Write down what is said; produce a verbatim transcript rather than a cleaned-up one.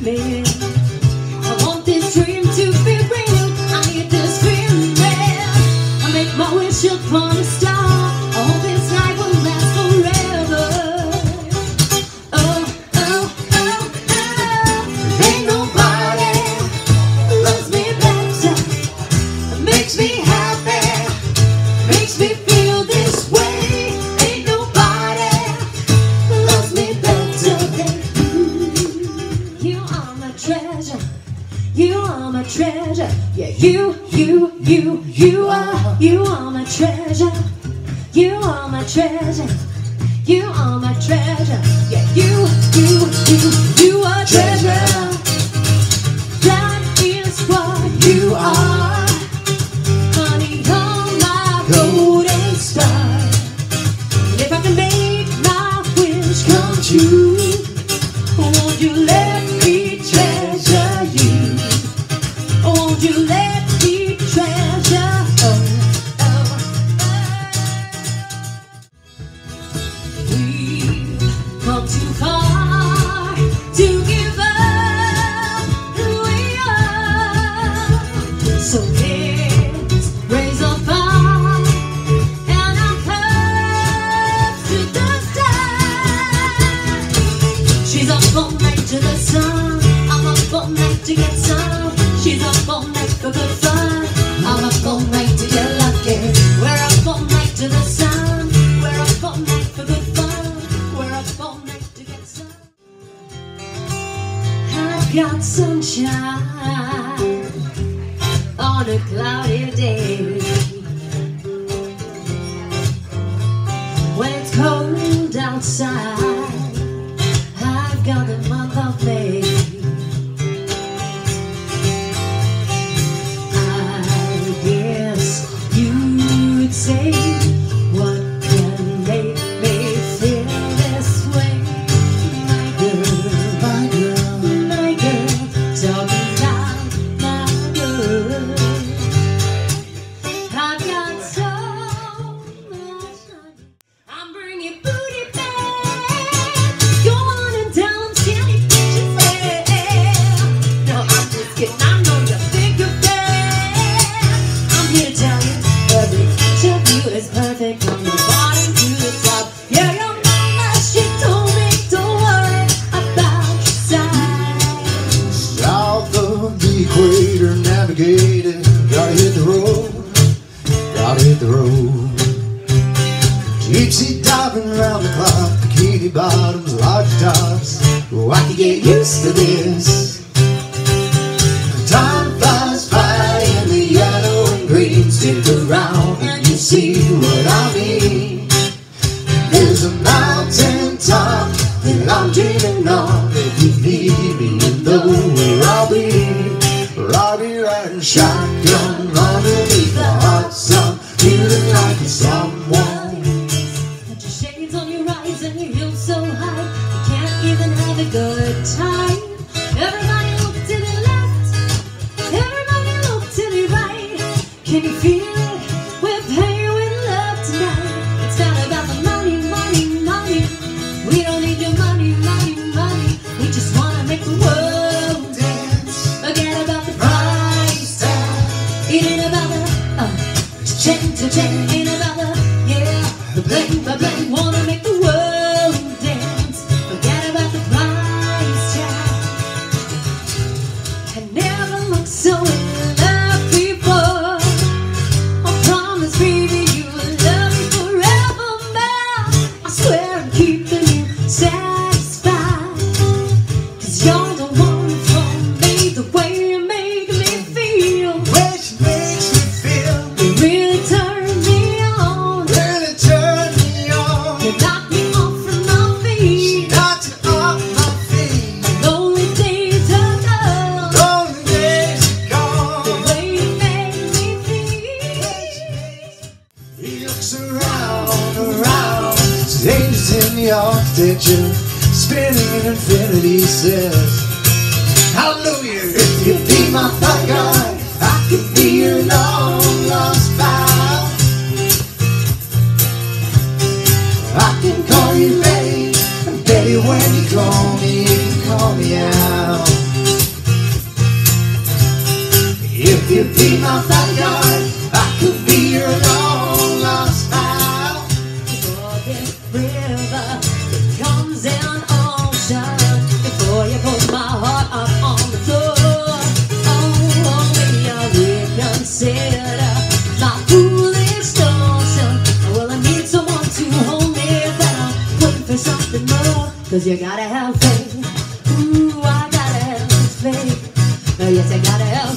me. I want this dream to be real. I need this feeling real. I make my wish upon a star. I hope this night will last forever. Oh, oh, oh, oh. Ain't nobody loves me better. Makes me happy. Makes me feel this way. Ain't nobody loves me better than you. You are my treasure. You are my treasure. Yeah, you, you, you, you are. You are my treasure. You are my treasure. You are my treasure. Yeah, you, you, you, you are treasure. That is what you are. Honey, you're my golden star. And if I can make my wish come true, won't you let me treasure you? Won't you let me treasure? Oh, oh, oh. We've come too far to give up who we are. So let's raise our fire and our cups to the sky. She's up all night to the sun. I'm up all night to get some. She's up all night for good fun. I'm up all night to get lucky. We're up all night to the sun. We're up all night for good fun. We're up all night to get some. I've got sunshine on a cloudy day. When it's cold outside, I've got the month of May. I guess you'd say, what can make me feel this way? My girl, my girl, my girl, talking about my girl. I've got so much time. I'm bringing booty back. Go on and tell them skinny bitches, yeah. No, I'm just kidding. I know you think you're bad. I'm here to tell you, every inch of you is perfect from the bottom to the top. Yeah, your mama, she told me, don't worry about your size. South of the equator, navigating. Gotta hit the road, gotta hit the road. Deep sea diving around the clock, bikini bottoms, large tops. Oh, I can get used to this. Time flies by in the yellow and green. Stick around and you see what I mean. There's a mountain top that I'm dreaming of. If you need me, you know where I'll be. I'll be riding shotgun underneath the hot sun, feeling like it's someone. Put your shades on your eyes and your heels so high, you can't even have a good time. Everybody look to the left, everybody look to the right. Can you feel it? We're paying with love tonight. It's not about the money, money, money. We don't need your money, money, money. We just wanna make the world dance. Forget about the price tag. It ain't about the uh, cha-ching, cha-ching. Ain't about the, yeah, the bling, the bling. Wanna make the world dance. Forget about the price tag. I never looked so in love before. I promise, baby, you will love me forevermore. I swear I'm keeping you satisfied, 'cause you're the one for me. The way you make me feel, Which makes me feel, you really turn me on. really turn me on. You knock me off from my feet. Knocked it off my feet. Lonely days are gone. Lonely days are gone. The way you make me feel. He looks around, around, stays in the architecture, spinning in infinity, says, hallelujah, if you be my thigh guy, I could be your long lost pal. I can call you Betty, and Betty when you call me, you can call me out. you be my bodyguard, I could be your long lost pal. Before this river becomes an ocean, before you put my heart up on the floor, oh, will you reconsider my foolish notion? Well, I need someone to hold me, but I'm waiting for something more. Cause you gotta have faith, ooh, I gotta have faith. Oh, yes, I gotta have